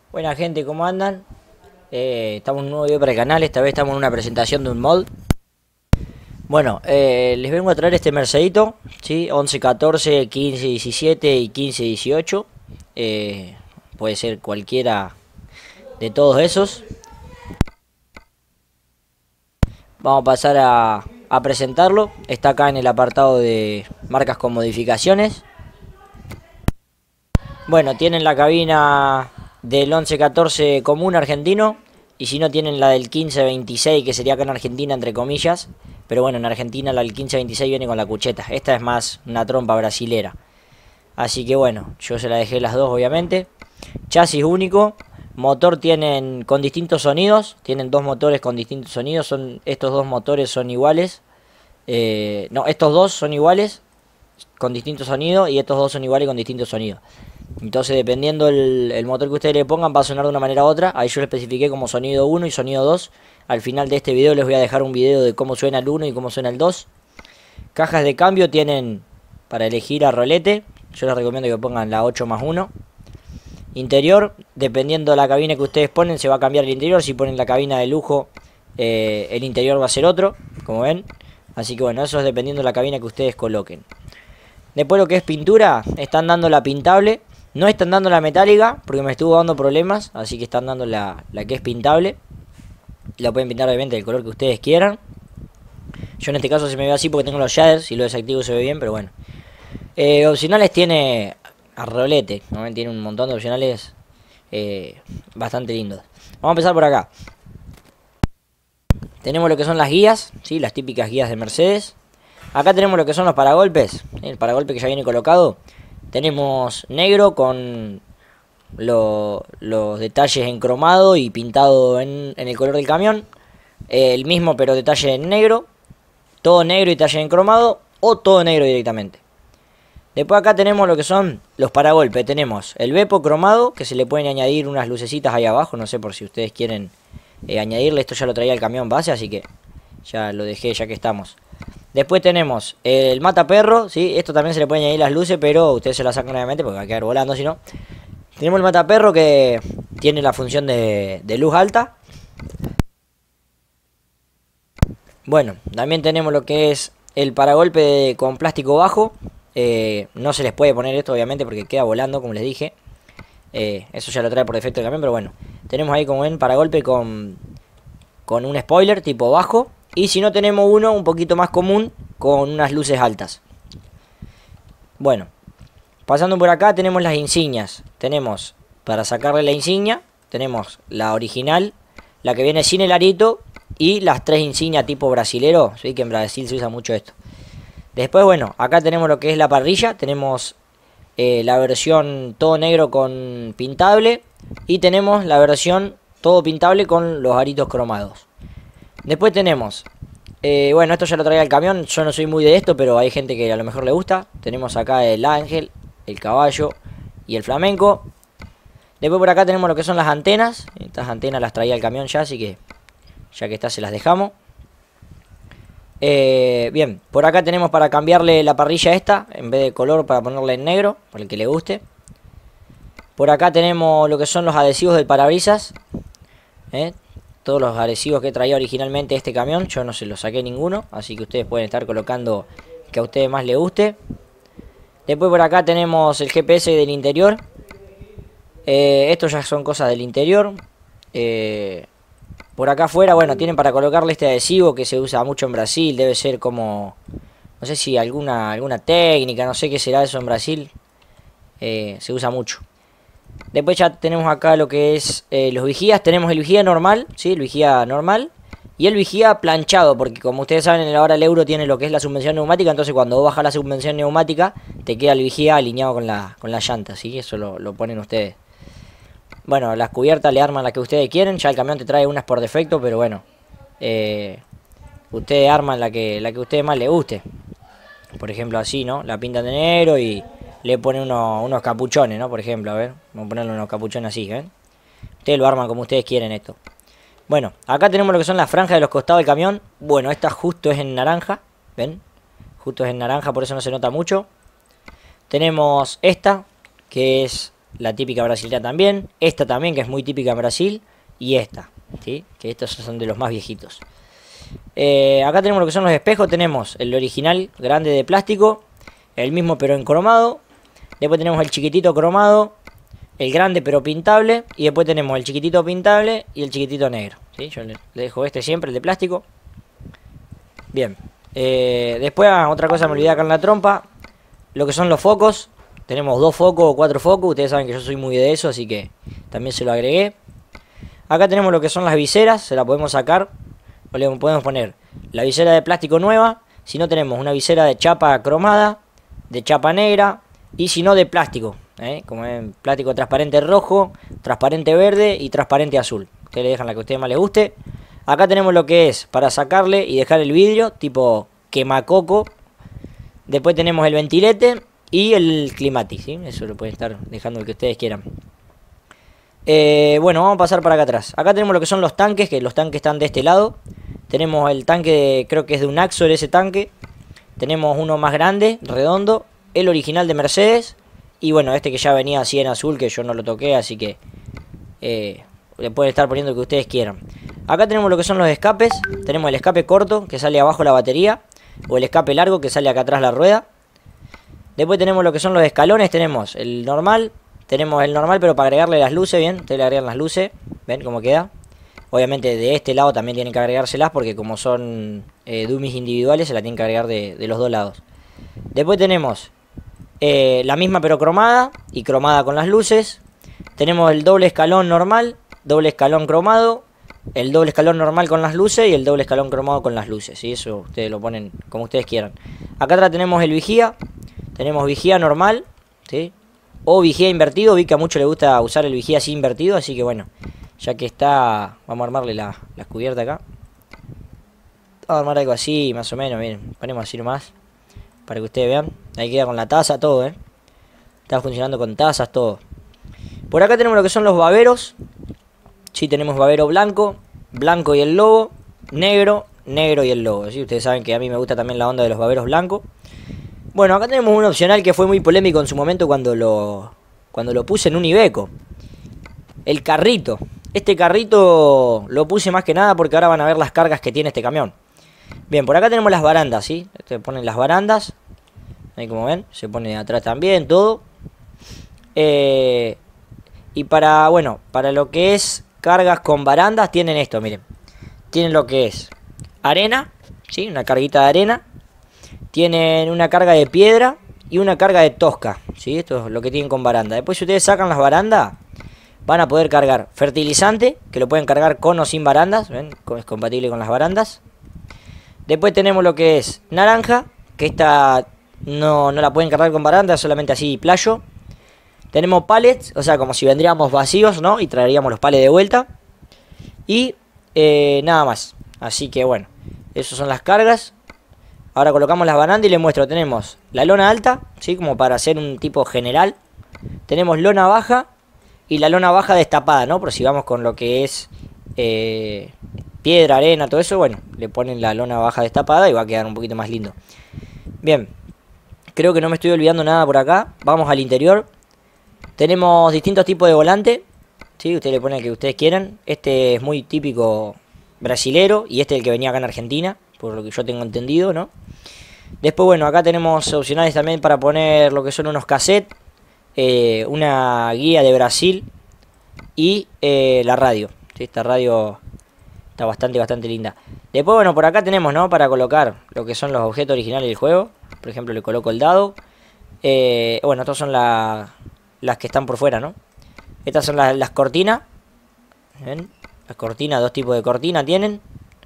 Buena gente, ¿cómo andan? Estamos en un nuevo video para el canal, esta vez estamos en una presentación de un mod. Bueno, les vengo a traer este Mercedito, ¿sí? 11, 14, 15, 17 y 15, 18. Puede ser cualquiera de todos esos. Vamos a pasar a presentarlo. Está acá en el apartado de marcas con modificaciones. Bueno, tienen la cabina del 11-14 común argentino. Y si no, tienen la del 15-26, que sería acá en Argentina, entre comillas. Pero bueno, en Argentina la del 15-26 viene con la cucheta. Esta es más una trompa brasilera. Así que bueno, yo se la dejé las dos, obviamente. Chasis único. Motor tienen con distintos sonidos. Tienen dos motores con distintos sonidos. Estos dos motores son iguales. No, estos dos son iguales con distintos sonidos. Y estos dos son iguales con distintos sonidos. Entonces, dependiendo el motor que ustedes le pongan, va a sonar de una manera u otra. Ahí yo le especifiqué como sonido 1 y sonido 2. Al final de este video les voy a dejar un video de cómo suena el 1 y cómo suena el 2. Cajas de cambio tienen para elegir a rolete. Yo les recomiendo que pongan la 8+1. Interior, dependiendo de la cabina que ustedes ponen, se va a cambiar el interior. Si ponen la cabina de lujo, el interior va a ser otro, como ven. Así que bueno, eso es dependiendo de la cabina que ustedes coloquen. Después lo que es pintura, están dando la pintable. No están dando la metálica porque me estuvo dando problemas, así que están dando la que es pintable. La pueden pintar obviamente del color que ustedes quieran. Yo en este caso se me ve así porque tengo los shaders, si lo desactivo se ve bien, pero bueno. Opcionales tiene a rolete, ¿no? Tiene un montón de opcionales bastante lindos. Vamos a empezar por acá. Tenemos lo que son las guías, ¿sí? Las típicas guías de Mercedes. Acá tenemos lo que son los paragolpes, el paragolpe que ya viene colocado. Tenemos negro con los detalles en cromado y pintado en el color del camión. El mismo pero detalle en negro. Todo negro y detalle en cromado o todo negro directamente. Después acá tenemos lo que son los paragolpes. Tenemos el Bepo cromado, que se le pueden añadir unas lucecitas ahí abajo. No sé por si ustedes quieren añadirle. Esto ya lo traía el camión base, así que ya lo dejé ya que estamos. Después tenemos el mataperro, ¿sí? Esto también se le pueden añadir las luces, pero ustedes se las sacan nuevamente porque va a quedar volando si no. Tenemos el mataperro que tiene la función de luz alta. Bueno, también tenemos lo que es el paragolpe con plástico bajo. No se les puede poner esto obviamente porque queda volando, como les dije. Eso ya lo trae por defecto el camión, pero bueno. Tenemos ahí como ven paragolpe con un spoiler tipo bajo. Y si no tenemos uno un poquito más común con unas luces altas. Bueno, pasando por acá tenemos las insignias. Tenemos para sacarle la insignia, tenemos la original, la que viene sin el arito y las tres insignias tipo brasilero. ¿Sí? Que en Brasil se usa mucho esto. Después, bueno, acá tenemos lo que es la parrilla. Tenemos la versión todo negro con pintable. Y tenemos la versión todo pintable con los aritos cromados. Después tenemos, bueno, esto ya lo traía el camión. Yo no soy muy de esto, pero hay gente que a lo mejor le gusta. Tenemos acá el ángel, el caballo y el flamenco. Después por acá tenemos lo que son las antenas. Estas antenas las traía el camión ya, así que ya que está se las dejamos. Bien, por acá tenemos para cambiarle la parrilla esta, en vez de color para ponerle en negro, para el que le guste. Por acá tenemos lo que son los adhesivos del parabrisas. Todos los adhesivos que traía originalmente este camión, yo no se los saqué ninguno, así que ustedes pueden estar colocando que a ustedes más les guste. Después por acá tenemos el GPS del interior. Estos ya son cosas del interior. Por acá afuera, bueno, tienen para colocarle este adhesivo que se usa mucho en Brasil. Debe ser como, no sé si alguna técnica, no sé qué será eso en Brasil. Se usa mucho. Después ya tenemos acá lo que es los vigías. Tenemos el vigía normal, ¿sí? El vigía normal. Y el vigía planchado, porque como ustedes saben, ahora el Euro tiene lo que es la suspensión neumática. Entonces cuando vos bajas la suspensión neumática, te queda el vigía alineado con la llanta, ¿sí? Eso lo ponen ustedes. Bueno, las cubiertas le arman las que ustedes quieren. Ya el camión te trae unas por defecto, pero bueno. Ustedes arman la que a ustedes más les guste. Por ejemplo así, ¿no? La pintan de negro y le ponen unos capuchones, ¿no? Por ejemplo, a ver. Vamos a ponerle unos capuchones así, ¿ven? Ustedes lo arman como ustedes quieren esto. Bueno, acá tenemos lo que son las franjas de los costados del camión. Bueno, esta justo es en naranja, ¿ven? Justo es en naranja, por eso no se nota mucho. Tenemos esta, que es la típica brasilera también. Esta también, que es muy típica en Brasil. Y esta, ¿sí? Que estos son de los más viejitos. Acá tenemos lo que son los espejos. Tenemos el original grande de plástico, el mismo pero en cromado. Después tenemos el chiquitito cromado, el grande pero pintable. Y después tenemos el chiquitito pintable y el chiquitito negro, ¿sí? Yo le dejo este siempre, el de plástico. Bien. Después, otra cosa me olvidé acá en la trompa. Lo que son los focos. Tenemos 2 focos o 4 focos. Ustedes saben que yo soy muy de eso, así que también se lo agregué. Acá tenemos lo que son las viseras. Se la podemos sacar o le podemos poner la visera de plástico nueva. Si no, tenemos una visera de chapa cromada, de chapa negra, y si no, de plástico, como en plástico transparente rojo, transparente verde y transparente azul. Ustedes le dejan la que a ustedes más les guste. Acá tenemos lo que es para sacarle y dejar el vidrio, tipo quemacoco. Después tenemos el ventilete y el climati, ¿sí? Eso lo pueden estar dejando el que ustedes quieran. Bueno, vamos a pasar para acá atrás. Acá tenemos lo que son los tanques, que los tanques están de este lado. Tenemos el tanque, creo que es de un Axor ese tanque. Tenemos uno más grande, redondo, el original de Mercedes. Y bueno, este que ya venía así en azul, que yo no lo toqué, así que le pueden estar poniendo lo que ustedes quieran. Acá tenemos lo que son los escapes. Tenemos el escape corto, que sale abajo la batería, o el escape largo, que sale acá atrás la rueda. Después tenemos lo que son los escalones. Tenemos el normal. Tenemos el normal, pero para agregarle las luces, bien, ustedes le agregan las luces, ven cómo queda. Obviamente de este lado también tienen que agregárselas, porque como son dummies individuales, se la tienen que agregar de los dos lados. Después tenemos la misma pero cromada, y cromada con las luces. Tenemos el doble escalón normal, doble escalón cromado, el doble escalón normal con las luces y el doble escalón cromado con las luces, ¿sí? Eso ustedes lo ponen como ustedes quieran. Acá atrás tenemos el vigía, tenemos vigía normal, ¿sí? O vigía invertido. Vi que a muchos les gusta usar el vigía así invertido, así que bueno, ya que está, vamos a armarle la cubierta acá. Vamos a armar algo así, más o menos, miren, ponemos así nomás, para que ustedes vean. Ahí queda con la taza, todo, está funcionando con tazas, todo. Por acá tenemos lo que son los baberos. Sí, tenemos babero blanco, blanco y el logo, negro, negro y el logo, ¿sí? Ustedes saben que a mí me gusta también la onda de los baberos blancos. Bueno, acá tenemos un opcional que fue muy polémico en su momento cuando lo puse en un Iveco. El carrito. Este carrito lo puse más que nada porque ahora van a ver las cargas que tiene este camión. Bien, por acá tenemos las barandas, ¿sí? Se ponen las barandas. Ahí como ven, se pone de atrás también, todo. Y para, bueno, para lo que es cargas con barandas tienen esto, miren. Tienen lo que es arena, ¿sí? Una carguita de arena. Tienen una carga de piedra y una carga de tosca, ¿sí? Esto es lo que tienen con baranda. Después, si ustedes sacan las barandas, van a poder cargar fertilizante, que lo pueden cargar con o sin barandas, ¿ven? Es compatible con las barandas. Después tenemos lo que es naranja, que esta no la pueden cargar con barandas, solamente así playo. Tenemos pallets, o sea, como si vendríamos vacíos, ¿no? Y traeríamos los pallets de vuelta. Y nada más. Así que bueno, esas son las cargas. Ahora colocamos las barandas y les muestro. Tenemos la lona alta, ¿sí? Como para hacer un tipo general. Tenemos lona baja y la lona baja destapada, ¿no? Por si vamos con lo que es piedra, arena, todo eso. Bueno, le ponen la lona baja destapada y va a quedar un poquito más lindo. Bien, creo que no me estoy olvidando nada por acá. Vamos al interior. Tenemos distintos tipos de volante, ¿sí? Ustedes le ponen el que ustedes quieran. Este es muy típico brasilero y este es el que venía acá en Argentina, por lo que yo tengo entendido, ¿no? Después, bueno, acá tenemos opcionales también para poner lo que son unos cassettes, una guía de Brasil y la radio, ¿sí? Esta radio está bastante linda. Después, bueno, por acá tenemos, ¿no? Para colocar lo que son los objetos originales del juego. Por ejemplo, le coloco el dado. Bueno, estas son las que están por fuera, ¿no? Estas son las cortinas. ¿Ven? Las cortinas, dos tipos de cortina tienen.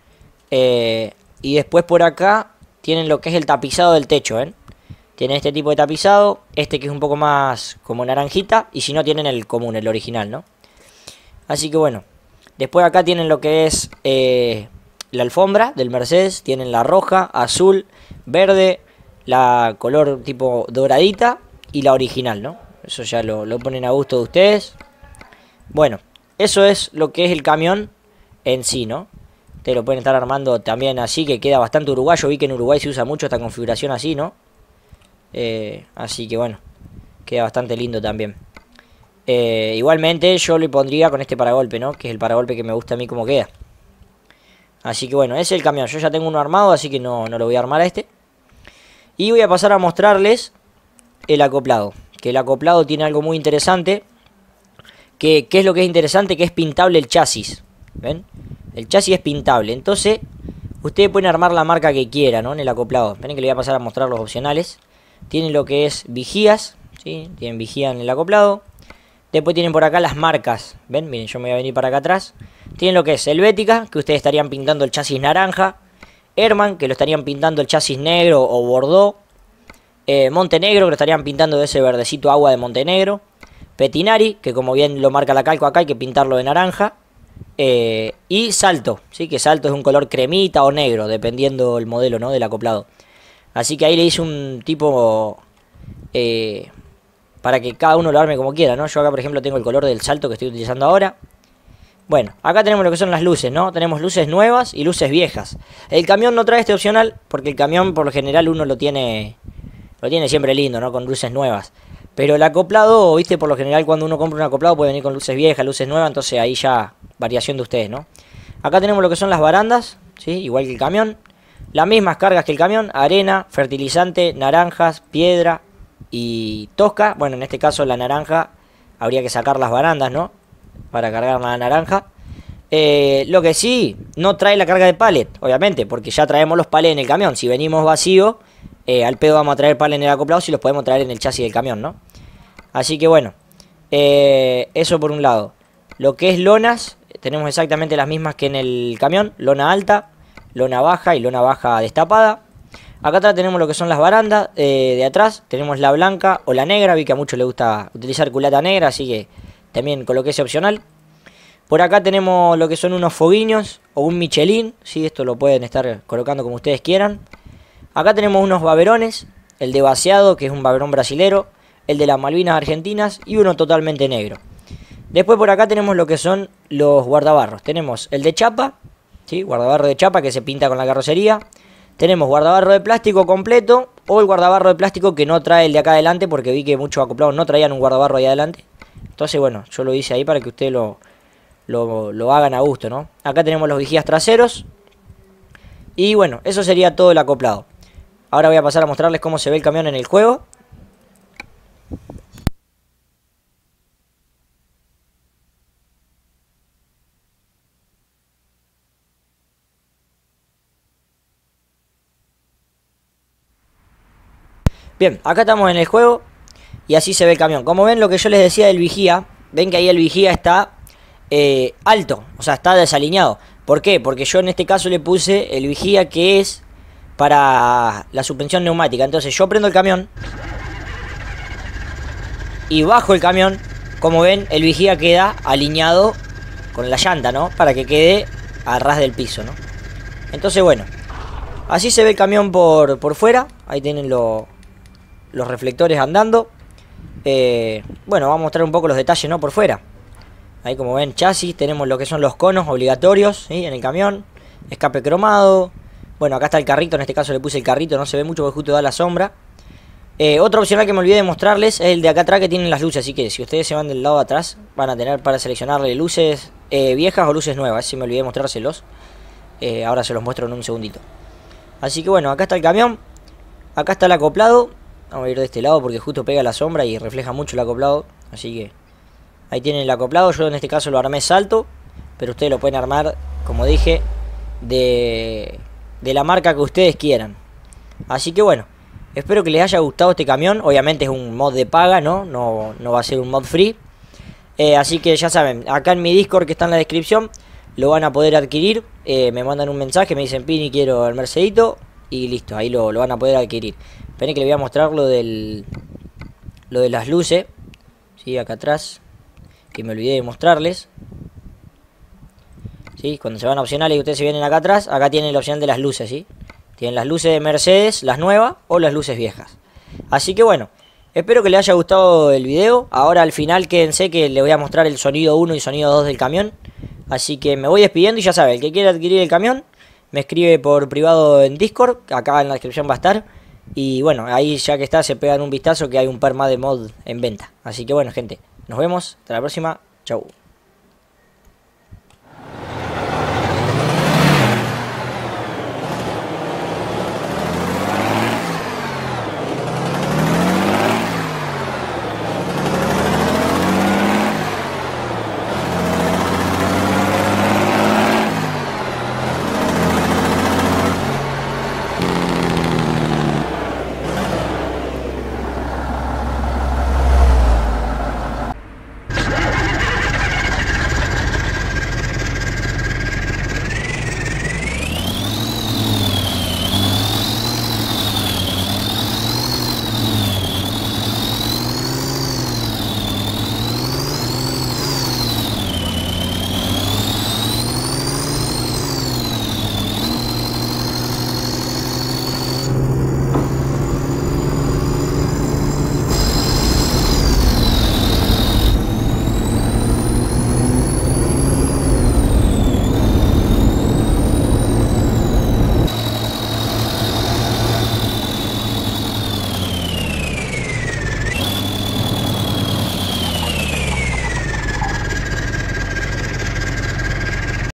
Y después por acá tienen lo que es el tapizado del techo, ¿ven? Tienen este tipo de tapizado, este que es un poco más como naranjita, y si no tienen el común, el original, ¿no? Así que bueno, después acá tienen lo que es la alfombra del Mercedes, tienen la roja, azul, verde, la color tipo doradita y la original, ¿no? Eso ya lo ponen a gusto de ustedes. Bueno, eso es lo que es el camión en sí, ¿no? Ustedes lo pueden estar armando también así, que queda bastante uruguayo. Vi que en Uruguay se usa mucho esta configuración así, ¿no? Así que bueno, queda bastante lindo también. Igualmente yo le pondría con este paragolpe, ¿no? Que es el paragolpe que me gusta a mí como queda. Así que bueno, ese es el camión. Yo ya tengo uno armado, así que no lo voy a armar a este. Y voy a pasar a mostrarles el acoplado. Que el acoplado tiene algo muy interesante. ¿Qué es lo que es interesante? Que es pintable el chasis. ¿Ven? El chasis es pintable. Entonces, ustedes pueden armar la marca que quieran, ¿no? En el acoplado. Ven que le voy a pasar a mostrar los opcionales. Tienen lo que es vigías, ¿sí? Tienen vigía en el acoplado. Después tienen por acá las marcas. ¿Ven? Miren, yo me voy a venir para acá atrás. Tienen lo que es Helvética, que ustedes estarían pintando el chasis naranja. Herman, que lo estarían pintando el chasis negro o Bordeaux. Montenegro, que lo estarían pintando de ese verdecito agua de Montenegro. Petinari, que como bien lo marca la calco acá, hay que pintarlo de naranja. Y Salto, ¿sí? Que Salto es un color cremita o negro, dependiendo el modelo, ¿no? Del acoplado. Así que ahí le hice un tipo... para que cada uno lo arme como quiera, ¿no? Yo acá, por ejemplo, tengo el color del Salto que estoy utilizando ahora. Bueno, acá tenemos lo que son las luces, ¿no? Tenemos luces nuevas y luces viejas. El camión no trae este opcional, porque el camión por lo general uno lo tiene siempre lindo, ¿no? Con luces nuevas. Pero el acoplado, viste, por lo general cuando uno compra un acoplado puede venir con luces viejas, luces nuevas, entonces ahí ya variación de ustedes, ¿no? Acá tenemos lo que son las barandas, ¿sí? Igual que el camión. Las mismas cargas que el camión, arena, fertilizante, naranjas, piedra y tosca. Bueno, en este caso la naranja habría que sacar las barandas, ¿no? Para cargar la naranja. Lo que sí, no trae la carga de pallet, obviamente, porque ya traemos los palets en el camión. Si venimos vacío, al pedo vamos a traer pallet en el acoplado si los podemos traer en el chasis del camión, ¿no? Así que bueno, eso por un lado. Lo que es lonas, tenemos exactamente las mismas que en el camión. Lona alta, lona baja y lona baja destapada. Acá atrás tenemos lo que son las barandas de atrás. Tenemos la blanca o la negra. Vi que a muchos les gusta utilizar culata negra, así que también coloqué ese opcional. Por acá tenemos lo que son unos foguiños o un Michelin. Sí, esto lo pueden estar colocando como ustedes quieran. Acá tenemos unos baberones. El de vaciado, que es un baberón brasilero. El de las Malvinas Argentinas y uno totalmente negro. Después por acá tenemos lo que son los guardabarros. Tenemos el de chapa, ¿sí? Guardabarro de chapa que se pinta con la carrocería. Tenemos guardabarro de plástico completo o el guardabarro de plástico que no trae el de acá adelante, porque vi que muchos acoplados no traían un guardabarro ahí adelante. Entonces, bueno, yo lo hice ahí para que ustedes lo hagan a gusto, ¿no? Acá tenemos los vigías traseros. Y bueno, eso sería todo el acoplado. Ahora voy a pasar a mostrarles cómo se ve el camión en el juego. Bien, acá estamos en el juego y así se ve el camión. Como ven lo que yo les decía del vigía, ven que ahí el vigía está alto, o sea, está desalineado. ¿Por qué? Porque yo en este caso le puse el vigía que es para la suspensión neumática. Entonces yo prendo el camión y bajo el camión. Como ven, el vigía queda alineado con la llanta, ¿no? Para que quede a ras del piso, ¿no? Entonces, bueno, así se ve el camión por fuera. Ahí tienen los reflectores andando. Bueno, vamos a mostrar un poco los detalles, ¿no? Por fuera. Ahí como ven, chasis, tenemos lo que son los conos obligatorios, ¿sí? En el camión. Escape cromado. Bueno, acá está el carrito, en este caso le puse el carrito, no se ve mucho porque justo da la sombra. Otro opcional que me olvidé de mostrarles es el de acá atrás que tienen las luces. Así que si ustedes se van del lado de atrás, van a tener para seleccionarle luces viejas o luces nuevas. Si me olvidé de mostrárselos. Ahora se los muestro en un segundito. Así que bueno, acá está el camión. Acá está el acoplado. Vamos a ir de este lado porque justo pega la sombra y refleja mucho el acoplado. Así que ahí tienen el acoplado. Yo en este caso lo armé salto, pero ustedes lo pueden armar, como dije, de la marca que ustedes quieran. Así que bueno, espero que les haya gustado este camión. Obviamente es un mod de paga, no va a ser un mod free. Así que ya saben, acá en mi Discord que está en la descripción lo van a poder adquirir. Me mandan un mensaje, me dicen Pini, quiero el Mercedito. Y listo, ahí lo van a poder adquirir. Esperen que les voy a mostrar lo de las luces. ¿Sí? Acá atrás, que me olvidé de mostrarles. ¿Sí? Cuando se van a opcionales y ustedes se vienen acá atrás, acá tienen la opción de las luces, ¿sí? Tienen las luces de Mercedes, las nuevas o las luces viejas. Así que bueno, espero que les haya gustado el video. Ahora al final quédense que les voy a mostrar el sonido 1 y sonido 2 del camión. Así que me voy despidiendo y ya saben, el que quiera adquirir el camión me escribe por privado en Discord, acá en la descripción va a estar. Y bueno, ahí ya que está se pegan un vistazo que hay un par más de mod en venta. Así que bueno, gente, Nos vemos, hasta la próxima, chau.